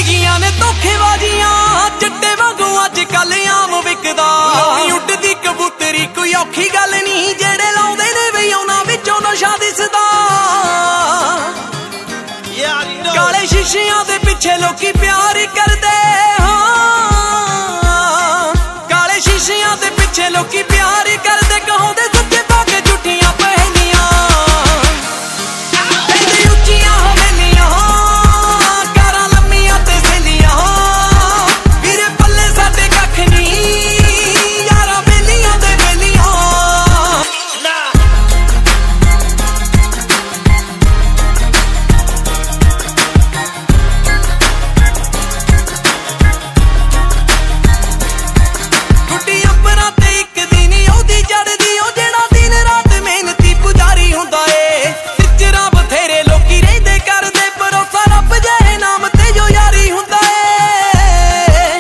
ਗਈਆਂ ਨੇ ਧੋਖੇਬਾਜ਼ੀਆਂ ਚਿੱਟੇ ਵਾਂਗੂ ਅੱਜ ਕੱਲ ਆਮ ਵਿਕਦਾ ਉੱਡਦੀ ਕਬੂਤਰੀ ਕੋਈ ਔਖੀ ਗੱਲ ਨਹੀਂ ਜਿਹੜੇ ਲਾਉਂਦੇ ਨੇ ਵੀ ਉਹਨਾਂ ਵਿੱਚੋਂ ਨਸ਼ਾ ਦਿਸਦਾ ਕਾਲੇ ਸ਼ੀਸ਼ਿਆਂ ਦੇ ਪਿੱਛੇ ਲੋਕੀ ਪਿਆਰ ਕਰਦੇ ਹਾਂ ਕਾਲੇ ਸ਼ੀਸ਼ਿਆਂ ਦੇ ਪਿੱਛੇ ਲੋਕੀ ਪਿਆਰ ਕਰਦੇ ਕਹਾਉਂਦੇ ਸੱਚੇ ਪਾ ਕੇ ਝੂਠੀਆਂ ਪਹਿਲੀਆਂ ਕਹਿੰਦੇ ਉੱਚੀਆਂ ਹਵੇਲੀਆਂ ਕਾਰਾਂ ਲੰਮੀਆਂ ਤੇ ਸਹੇਲੀਆਂ ਵੀਰੇ ਪੱਲੇ ਸਾਡੇ ਕੱਖ ਨਹੀਂ ਯਾਰਾਂ ਬੇਲੀਆਂ ਦੇ ਬੇਲੀਆਂ ਗੁੱਡੀ ਅੰਬਰਾਂ ਤੇ ਇੱਕ ਦਿਨ ਉਹਦੀ ਚੜ੍ਹਦੀ ਉਹ ਜਿਹੜਾ ਦਿਨ ਰਾਤ ਮਿਹਨਤੀ ਪੁਜਾਰੀ ਹੁੰਦਾ ਏ ਟਿਚਰਾਂ ਬਥੇਰੇ ਲੋਕੀ ਰਹਿੰਦੇ ਕਰਦੇ ਭਰੋਸਾ ਰੱਬ ਜਿਹੇ ਨਾਮ ਤੇ ਜੋ ਯਾਰੀ ਹੁੰਦਾ ਏ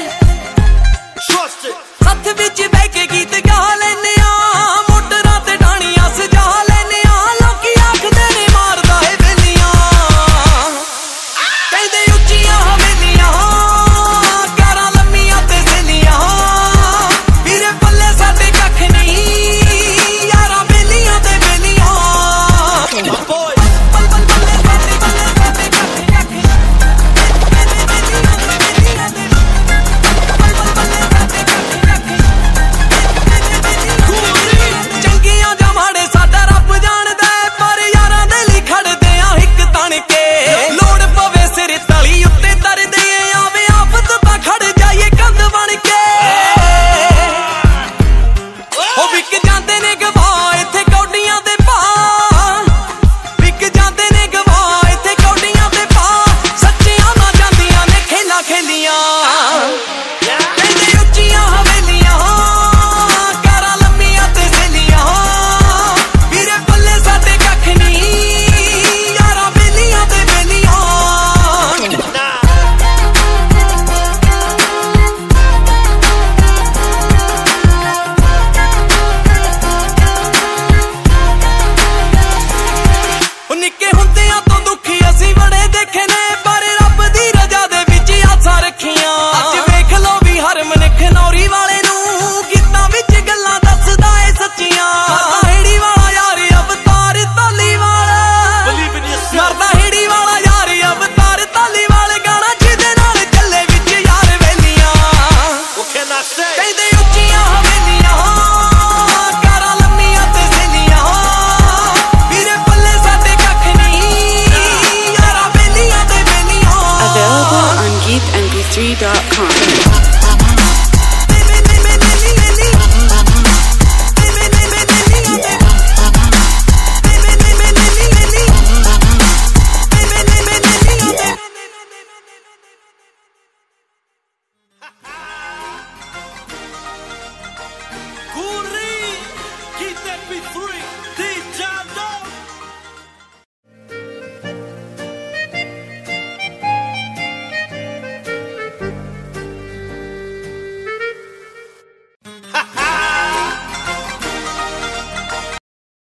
ਸੱਥ ਵਿੱਚ ਬਹਿ ਕੇ ਗੀਤ ਗਾ ਲੈਨੇ ਆ ਮੋਟਰਾਂ ਤੇ ਡਾਣੀਆਂ ਸਜਾ ਲੈਨੇ ਆ ਲੋਕੀ ਆਖਦੇ ਨੇ ਮਾਰਦਾ ਏ ਬੇਲੀਆਂ ਕਹਿੰਦੇ ਉੱਚੀਆਂ ਹਵੇਲੀਆਂ ਕਾਰਾਂ ਲੰਮੀਆਂ ਤੇ ਸਹੇਲੀਆਂ ਵੀਰੇ ਪੱਲੇ ਸਾਡੇ ਕੱਖ ਨਹੀਂ ਯਾਰਾਂ ਬੇਲੀਆਂ ਤੇ ਬੇਲੀਆਂ ਚੰਗੀਆਂ ਜਾਂ ਮਾੜੇ ਸਾਡਾ ਰੱਬ ਜਾਣਦਾ ਏ ਪਰ ਯਾਰਾਂ ਦੇ ਲਈ ਖੜਦੇ ਆ ਇੱਕ ਤਣ ਕੇ ਲੋੜ ਪਵੇ ਸਿਰ ਤਲੀ ਉੱਤੇ ਤਰਦੇ ਆਵੇ ਆਫਤ ਤਾਂ ਖੜ ਜਾਈਏ ਕੰਧ ਬਣ ਕੇ ਉਹ ਵਿਕ ਜਾਂਦੇ ਨੇ ਗਵਾਹ ਇੱਥੇ ਕੌਡੀਆਂ ਦੇ ਭਾਅ ਵਿਕ ਜਾਂਦੇ ਨੇ ਗਵਾਹ ਇੱਥੇ ਕੌਡੀਆਂ ਦੇ ਭਾਅ ਸੱਚੀਆਂ ਨਾ ਜਾਂਦੀਆਂ ਨੇ ਖੇਲਾਂ ਖੇਲੀਆਂ ਕਹਿੰਦੇ ਉੱਚੀਆਂ ਹਵੇਲੀਆਂ ਕਾਰਾਂ ਲੰਮੀਆਂ ਤੇ ਸਹੇਲੀਆਂ ਵੀਰੇ ਪੱਲੇ ਸਾਡੇ ਕੱਖ ਨਹੀਂ ਯਾਰਾਂ ਬੇਲੀਆਂ ਤੇ ਬੇਲੀਆਂ ਉਹ ਨਿੱਕੇ ਹੁੰਦਿਆਂ ਤੋਂ ਦੁਖੀ ਅਸੀਂ ਬੜੇ ਦੇਖੇ ਨੇ ਪਰ ਰੱਬ ਦੀ ਰਜ਼ਾ ਦੇ ਵਿੱਚ ਆਸਾਂ ਰੱਖੀਆਂ ਅੱਜ ਵੇਖ ਲੋ ਵੀ ਹਰ ਮਨੁੱਖ ਨੌਰੀ ਵਾਲੇ ਨੂੰ ਗੀਤਾਂ ਵਿੱਚ ਗੱਲਾਂ ਦੱਸਦਾ ਏ ਸੱਚੀਆਂ ਮਰਦਾ ਹੇੜੀ ਵਾਲਾ ਯਾਰ ਅਵਤਾਰ ਧਾਲੀਵਾਲ ਮਰਦਾ ਹੇੜੀ ਵਾਲਾ ਯਾਰ ਅਵਤਾਰ ਧਾਲੀਵਾਲ ਗਾਣਾ ਜਿਹਦੇ ਨਾਲ ਚੱਲੇ ਵਿੱਚ ਯਾਰ ਵੇਲੀਆਂ ਕਹਿੰਦੇ ਉੱਚੀਆਂ ਹਵੇਲੀਆਂ ਕਾਰਾਂ ਲੰਮੀਆਂ ਤੇ ਸਹੇਲੀਆਂ ਵੀਰੇ ਪੱਲੇ ਸਾਡੇ ਕੱਖ ਨਹੀਂ ਯਾਰਾਂ ਬੇਲੀਆਂ ਤੇ ਬੇਲੀਆਂ Available on geekmp3.com.